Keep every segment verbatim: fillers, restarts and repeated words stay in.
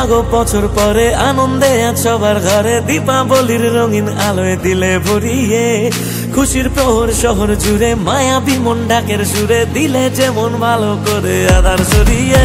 মাগো বছর পরে আনন্দে আজ সবার ঘরে, দীপাবলির রঙিন আলোয় দিলে ভরিয়ে, খুশির প্রহর শহর জুড়ে মায়াবী মন ডাকের সুরে, দিলে যেমন ভালো করে আধার সরিয়ে।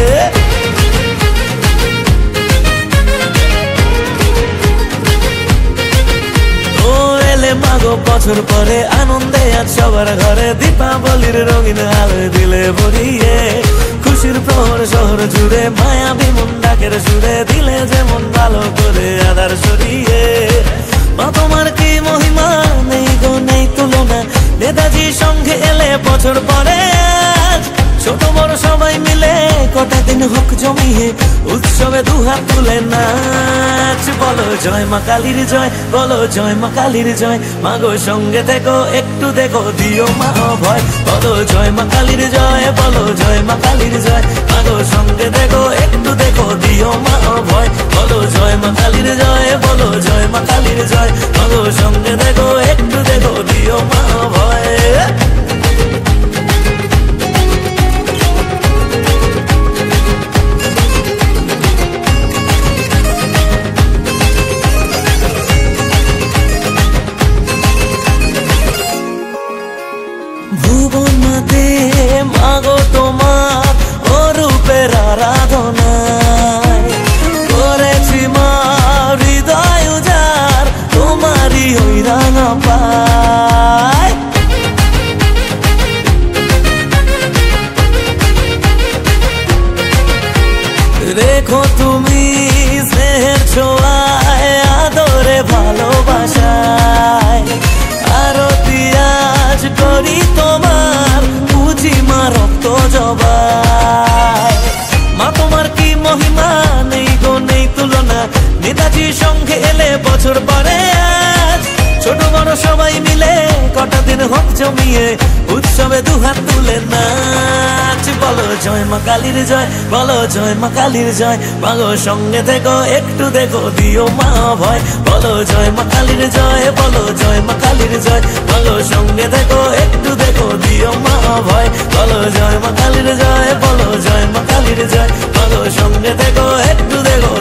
ও এলে মাগো বছর পরে আনন্দে আজ সবার ঘরে, দীপাবলির রঙিন আলোয় দিলে ভরিয়ে, খুশির প্রহর শহর জুড়ে মায়াবী মন ডাকের সুরে, দিলে যেমন ভালো করে আধার সরিয়ে। মা তোমার কি মহিমা, নেই গো নেই তুলনা, নেতাজি সঙ্গে এলে বছর পরে আজ, ছোট বড় সবাই মিলে কটা দিন হোক জমিয়ে, উৎসবে দুহাত তুলে নাচ। বলো জয় মা কালীর জয়, বলো জয় মা কালীর জয়, মাগো সঙ্গে থেকো একটু দেখো দিও মা ভয়। বলো জয় মা কালীর জয়, বলো জয় মা কালীর জয়, মাগো সঙ্গে দেখো একটু দেখো দিও মা ভয়। বলো জয় মা কালীর জয়, বলো জয় মা কালীর জয়, মাগো সঙ্গে দেখো একটু দেখো দিও মা ভয়। ভুবন মাতে মাগো তোমার অরূপের আরাধনায়, করেছি মা হৃদয় উজাড় তোমারই ওই রাঙা পায়। রেখো তুমি স্নেহের ছোঁয়ায় আদরে ভালোবাসায়, আরতি আজ করি তোমার বুঝি মা রক্ত জবাই। মা তোমার কি মহিমা, নেই গো নেই তুলনা, নেতাজি সঙ্গে এলে বছর পরে আজ, ছোট বড় সবাই মিলে কটা দিন হোক জমিয়ে, উৎসবে দুহাত তুলে নাচ। বলো জয় মা কালীর জয়, বলো জয় মা কালীর জয়, মাগো সঙ্গে থেকো একটু দেখো দিও মা ভয়। বলো জয় মা কালীর জয়, বলো জয় মা কালীর জয়, মাগো সঙ্গে থেকো একটু দেখো দিও মা ভয়। বলো জয় মা কালীর জয়, বলো জয় মা কালীর জয়, মাগো সঙ্গে থেকো একটু দেখো